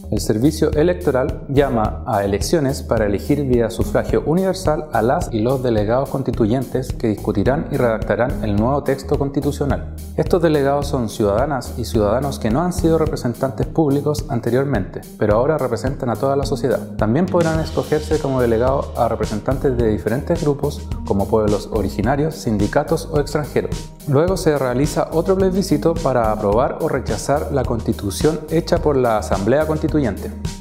El Servicio Electoral llama a elecciones para elegir vía sufragio universal a las y los delegados constituyentes que discutirán y redactarán el nuevo texto constitucional. Estos delegados son ciudadanas y ciudadanos que no han sido representantes públicos anteriormente, pero ahora representan a toda la sociedad. También podrán escogerse como delegados a representantes de diferentes grupos como pueblos originarios, sindicatos o extranjeros. Luego se realiza otro plebiscito para aprobar o rechazar la Constitución hecha por la Asamblea Constituyente.